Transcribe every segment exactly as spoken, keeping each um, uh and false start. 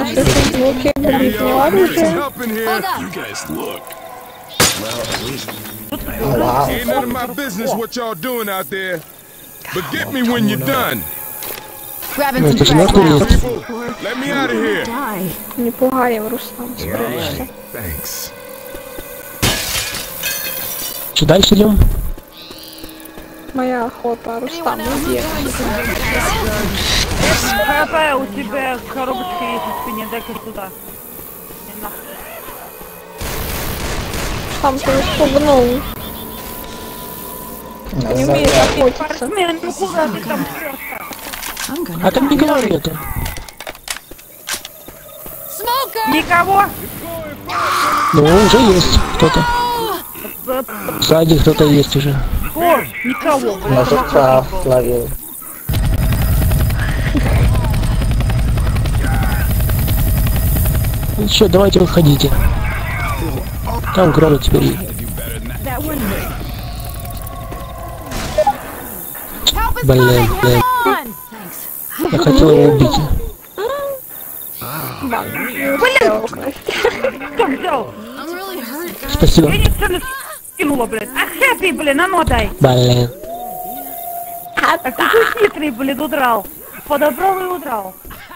Фейсбуке говорит оружие. Ain't none of my business what y'all doing out there. But get me when you're done. Grabbing some fresh ground. Let me out of here. Не пугаем, Рустам, спрячься. Что, дальше идем? Моя охота, Рустам, иди. Какая у тебя коробочка есть в спине, дай-ка сюда. Там ты испугнул. Не умеешь охотиться. Ну куда ты там? А там никого нету. Никого? Ну, уже есть кто-то. Сзади кто-то есть уже. О, никого. На жуках ловил. Ну что, давайте выходите. Там гроны теперь. Блин, блин. Я хотел его убить. Кто взял? Спасибо. Я ничего не скинула, блин. А хэппи, блин, а ну дай. Блин. А какой хитрый, блин, удрал. Подобрал и удрал.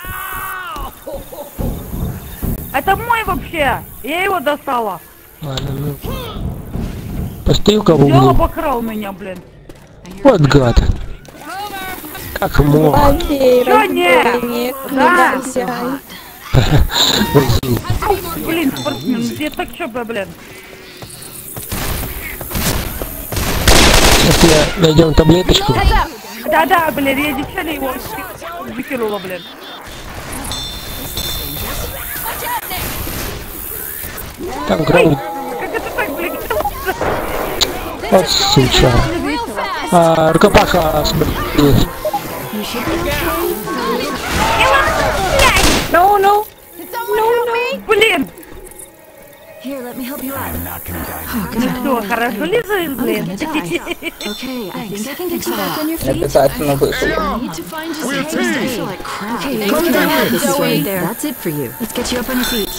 Это мой вообще. Я его достала. Ладно, ну. Постою-ка в Взял, углу. обокрал меня, блин. Вот гад. Как мог. Чё не? Да. Блин, спортсмен, где так чё, блин? Сейчас я найдем таблеточку. Да-да, блин, я дичали его выкинула, блин. Там гром. Как это так, блин? Вот суча. А, рукопаха. No, no. Блин! Here, let me help you out. Ну что, хорошо лежишь, блин? Okay, I think I can get you back on your feet. Обязательно вышел. Need to find you some things to feel like crap. Okay, calm down, this is right there. That's it for you. Let's get you up on your feet.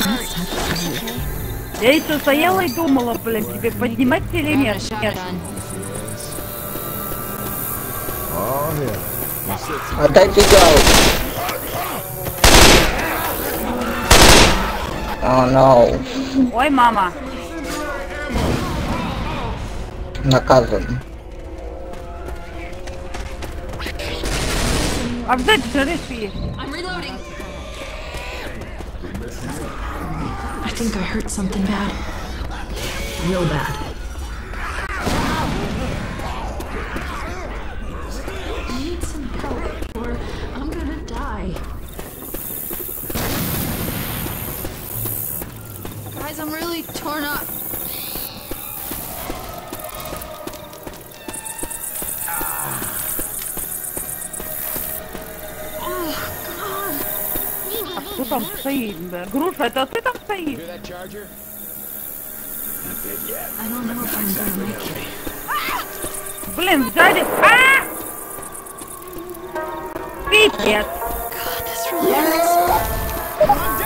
Я еще стояла и думала, блин, тебе поднимать или нет? Нет. Отдай фигал. О, no. Ой, мама. Наказан. А взять жарышки есть? I think I hurt something bad. Real bad. I need some help or I'm gonna die. Guys, I'm really torn up. Кто там стоит, да? Груша, это ты там стоишь? I don't know if I'm gonna make it. Блин, сзади. А! Пипец. God, this really hurts.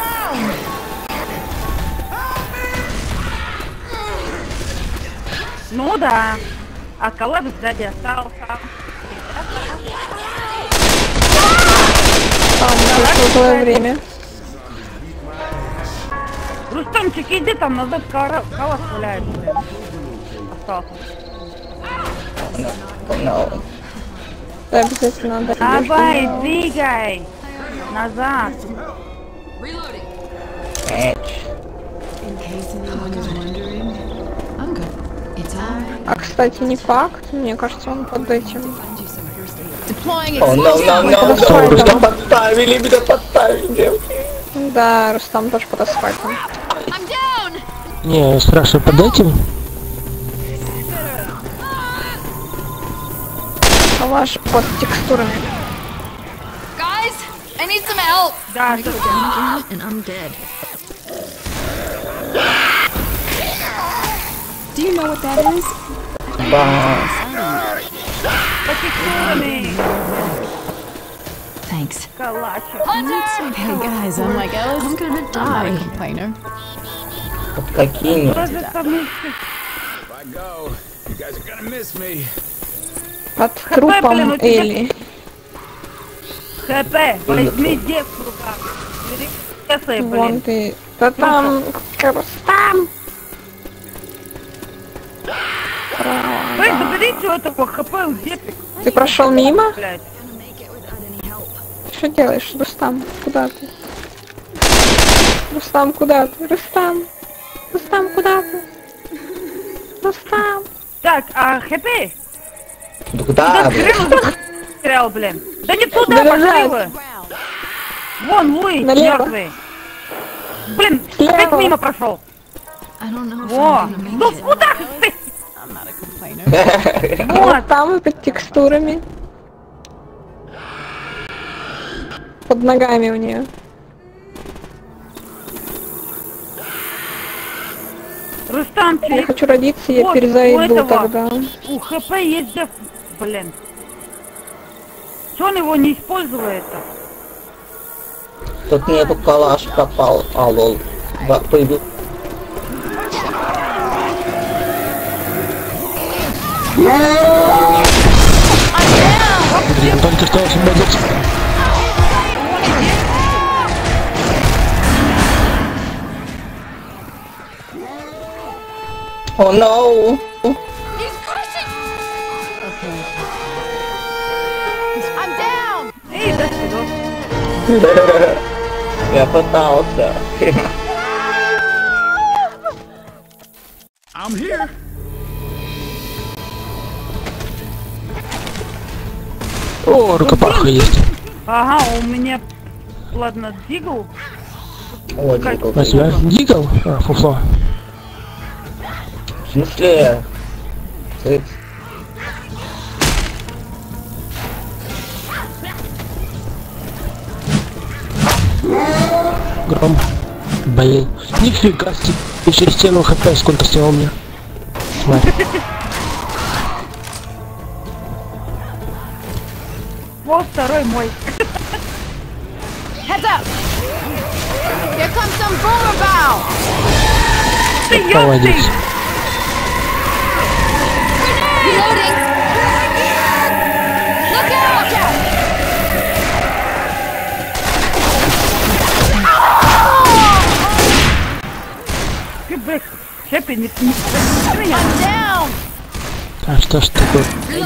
Ну да. А коллаб сзади остался. Там прошлое время. Рустамчик, иди там назад, коллаб валяется. Остался. No. Обязательно надо. Давай, двигай. Назад. In case anyone is wondering, I'm good. It's alright. А, кстати, не факт. Мне кажется, он под этим. О, no, no, no, no. Меня подставили, меня подставили. Да, Рустам тоже под асфальтом. Не, спрашиваю, под этим? Калаш под текстурами. Guys, I need some help. Да, I go down again and I'm dead. Do you know what that is? Ба. по текстурами. Thanks. Калачик. Hey guys, I'm like Ellis. I'm gonna die. I'm not a complainer. Вот какими? If I go, you guys are gonna miss me. Под трупом Элли. ХП, возьми девку в руках. Бери, Вон блин. ты. Да там... Рустам! Блин, заберите у этого ХП у девки. Ты прошел мимо? Блядь. Что делаешь, Рустам? Куда ты? Рустам, куда ты? Рустам! Рустам, куда ты? Рустам! Так, а ХП? Да куда, блядь? Потерял, блин. Да не туда Да пошли назад. вы. Вон Луи, Налево. мертвый. Блин, Слева. опять мимо прошел. I don't know if Во. I'm gonna make Ну it. куда ты? I'm not a complainer. Вот там и под текстурами. Под ногами у нее. Рустам, Я ты... хочу родиться, я Вот, у перезайду этого. тогда. У ХП есть деф... Блин. Чё он его не использует-то? Тут нету калаш пропал, а лол. Ба- появился. Блин, только что освободился. О, no! Эй, да сюда. Я пытался. I'm here. О, рукопаха есть. Ага, у меня... Ладно, Дигл. О, Как? Дигл. А тебя дигл? А, фуфло. В смысле? Ты... Гром. Блин. Нифига себе. И через стену хп сколько снял мне. Смотри. Вот второй мой. Heads up! Here comes some boomer bow! Ты Молодец. ёпты! Reloading! Look out! Ты, блядь, Хэппи, не... не... меня. Down! А что ж такое?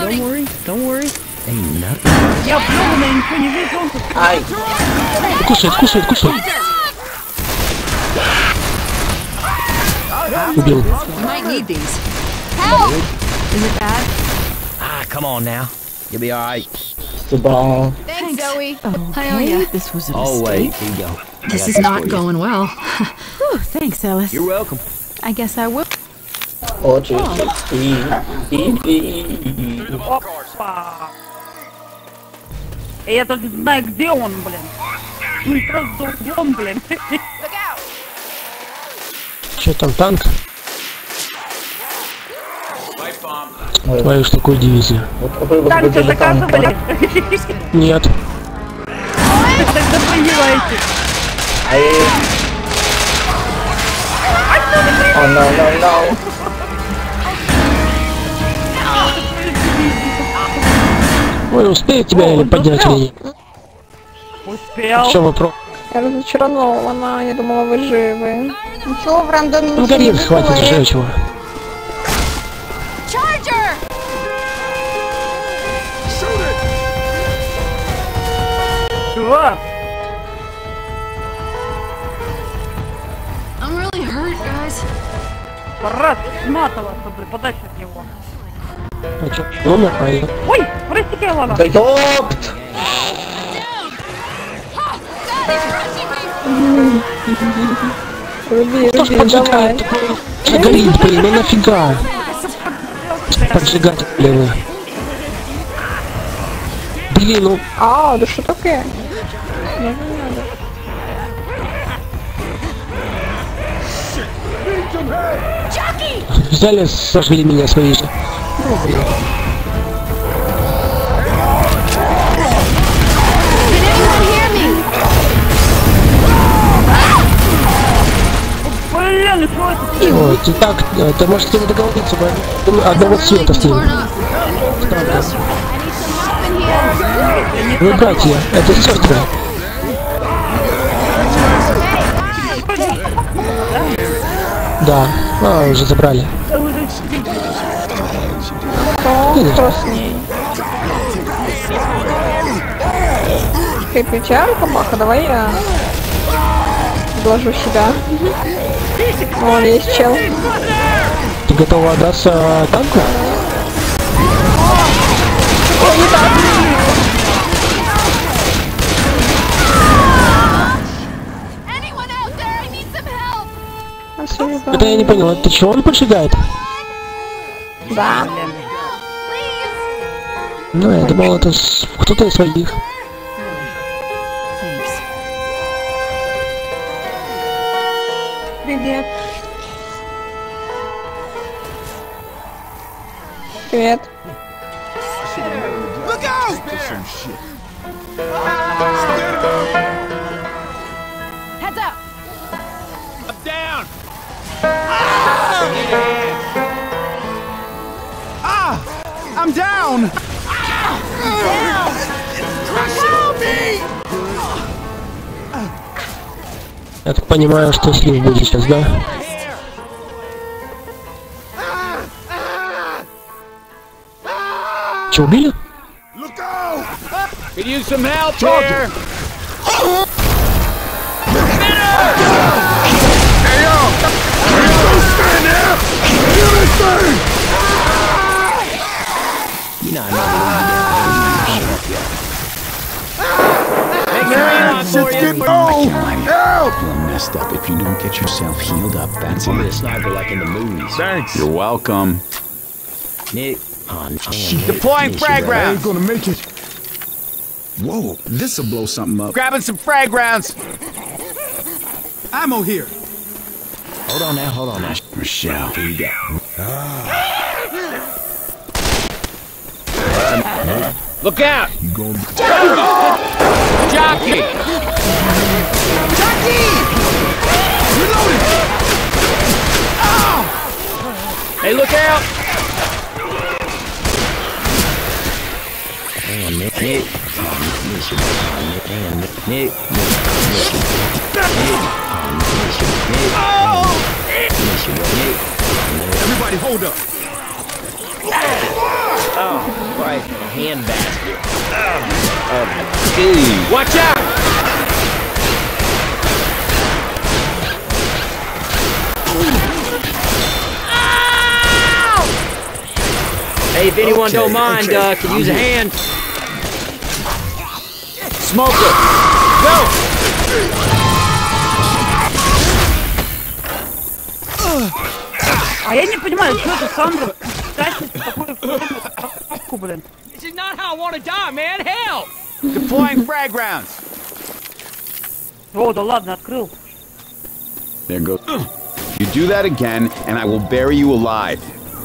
Я плёванный, ничего не вижу. Он тут... Ай! Кушает, кушает, кушает. Убил. You might need these. Help! Is it bad? Ah, come on now. You'll be alright. Сюда. Thanks, Zoe. Hi, Oya. This was a Oh, wait. Here you go. This is not going well. Whew, thanks, Ellis. You're welcome. I guess I will. Очень секси. Иди. Опа. И я даже знаю, где он, блин. Ну, просто за углом, блин. Че там, танк? Ой, Твою ж такую дивизию. вот вы Танки возбудили танка. заказывали. Нет. Тогда понимаете. Ай. О, no, no, no. Ой, успеет тебя или поднять или нет? Успел. Все, вопрос. Я разочарована, я думала, вы живы. Ничего, в рандоме Ну, ничего не горит, хватит выпало. жечь его. Charger! Чего? I'm really hurt, guys. Пора сматываться, блин, подальше от него. А че, умер? А я... Ой, простите, Лана. Да ёпт! Руби, Кто ж руби, давай. поджигает? А горит, блин, ну нафига? Поджигать, блин. Блин, ну... А, да что такое? Не, не надо. Взяли, сожгли меня свои же. Ну, блин. Ой, ты так, э, ты можешь с ними договориться, бы. Одного цвета с ними. Вы братья, это сестры. Да, а, уже забрали. Что с ней? Хэппи-чарка, Баха, давай я вложу себя. О, есть чел. Ты готова отдаться танку? О, не так. Это я не понял, это чего он поджигает? Да. Ну, я думал, это с... кто-то из своих. Привет. Привет. Heads up. I'm down. Ah! I'm down. Help me! Я так понимаю, что слив будет сейчас, да? Че, убили? Could use some help here. Hey yo! You don't stand there! Kill this thing! You know, I never really did Shit's getting old! Help! You're messed up if you don't get yourself healed up. That's I'm a it. sniper like in the movies. Thanks. You're welcome. Nick, oh, man. Deploying frag I rounds. Ain't gonna make it. Whoa, this'll blow something up. Grabbing some frag rounds. Ammo here. Hold on now, hold on now. Michelle, here you go. Look out! You gonna... Jockey! Jockey! Reloading! Oh! Hey, look out! Hang on, Nick. Nick. Hang on, Nick. Nick. Everybody hold up. Oh, right. Hand basket. Oh, oh, dude. Watch out! Hey, if anyone Okay, don't mind, okay. uh, can use a hand. Smoke it. Go! А я не понимаю, что это Сандра тащит такой фу, блин. This is not how I want to die, man. Hell! Deploying frag rounds. О, да ладно, открыл. There goes. You do that again, and I will bury you alive.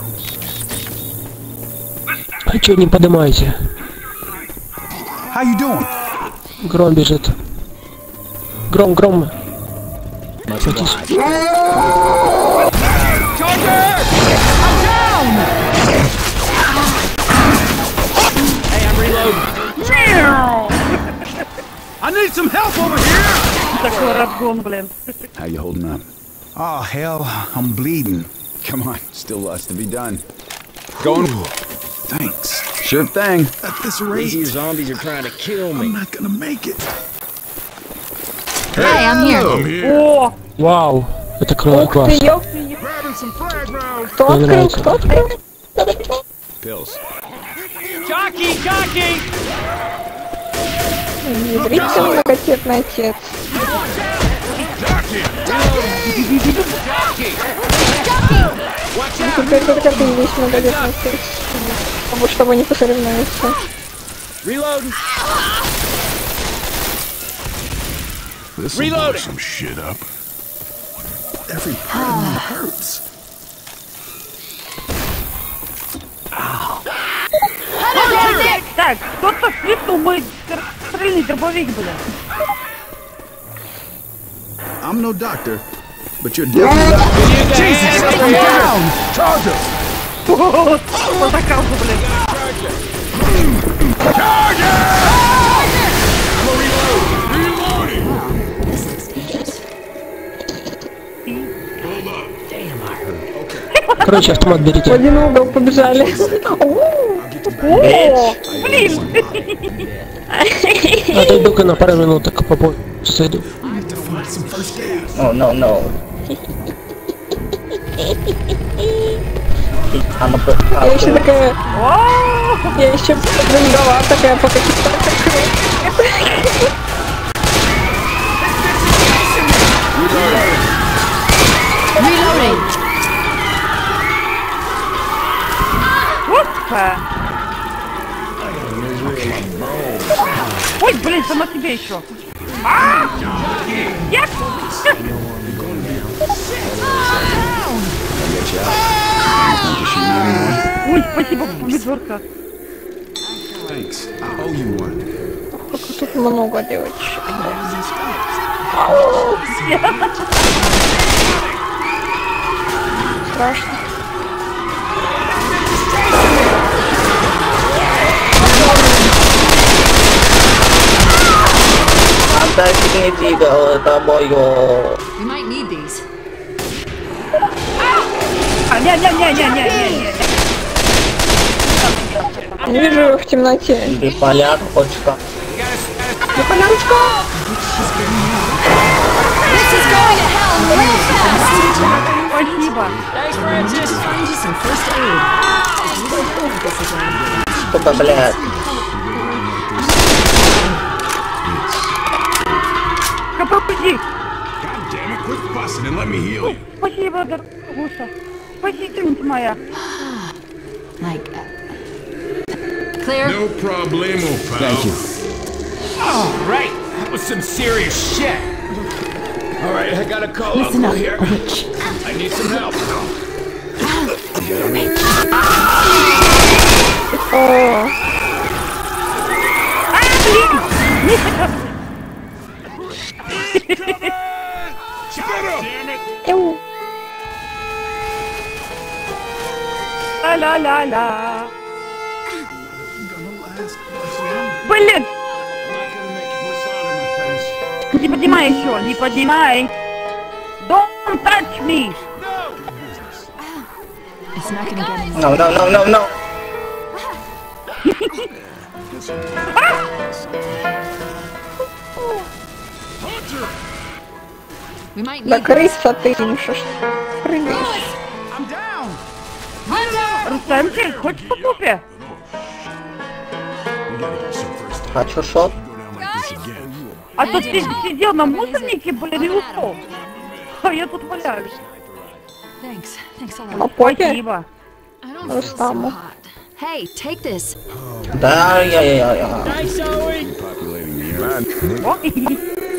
А чё не поднимаете? How you doing? Гром бежит. Гром, гром. Садись. Hey, I'm reloading. I need some help over here. Такой разгон, блин. How you holding up? Oh hell, I'm bleeding. Come on, still lots to be done. Going. Thanks. Sure thing. At this These rate, here zombies are trying to kill I'm me. not gonna make it. Hi, I'm here. I'm here. О, Вау, это круто, Ух класс. ты, ёпты. Grabbing some frag rounds. Кто Мне открыл? нравится. Кто открыл? Pills. Jockey, jockey! Ядрите многотетный отец. Теперь только ты есть многодетный отец. Чтобы с тобой не посоревнуются. Reloading. This Reloading. some shit up. Every part of me hurts. так, кто-то свистнул мой стрельный дробовик, блин. I'm no doctor, but you're definitely not. Jesus, I'm down. Charge him! Вот такая, блин. Короче, автомат В берите. один угол побежали. О, блин. Отойду-ка на пару минуток попозже сойду. No, no, no. Я еще такая... Я еще голова такая по каким-то... Reloading. Опа. Ой, блин, сама тебе еще. А! Нет! Ой, спасибо, помидорка. Тут много девочек. Страшно. Отдай мне тигр, это мое. You might need these. А, не-не-не-не-не-не-не. Не вижу его в темноте. Ты поляк, почка. Не поляночка! This is going to hell real fast. Спасибо. Just find you some first aid. You don't have this again. Что-то, блядь. Подожди. Damn it, quit fussing and let me heal you. Спасибо, дорогуша. Спасительница моя. Like, uh, clear. No problemo, pal. Thank you. All right, that was some serious shit. All right, I gotta call Listen Uncle up, here. witch. I need some help. О, А, блин! эу. Ла-ла-ла-ла. Блин! Не поднимай еще, не поднимай! Don't touch me! It's not going to get any No, no, no, no, no. We might Да need крыса ты, ну что ж прыгаешь? Рустамчик, хочешь по попе? Хочу шот. А то ты сидел на мусорнике, блин, и ушел. А я тут валяюсь. Thanks. Thanks a На lot. попе? Спасибо. I don't feel so Рустаму. hot. Hey, take this. Да, я, я, я, я. Populating the earth. Ой.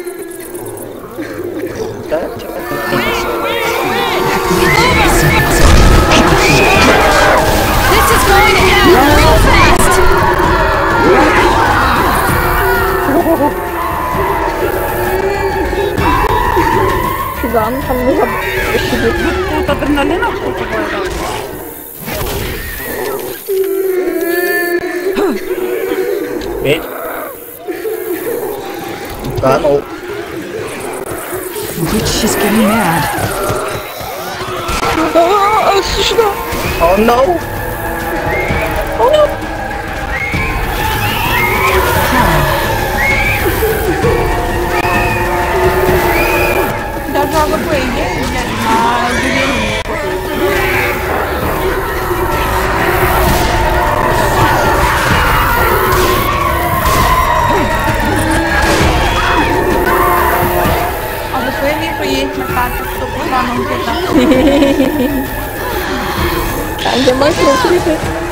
Да, чекай. This is going to hell real fast. Цыган там не забыл сидит. Тут адреналина вкусывает. Ведь. Да, ну. Witch is getting mad. А, сюда. Oh no. Даже АВП есть, блядь, на деревне. АВП вижу есть на карте, что по плану где-то. Там где мой труп лежит.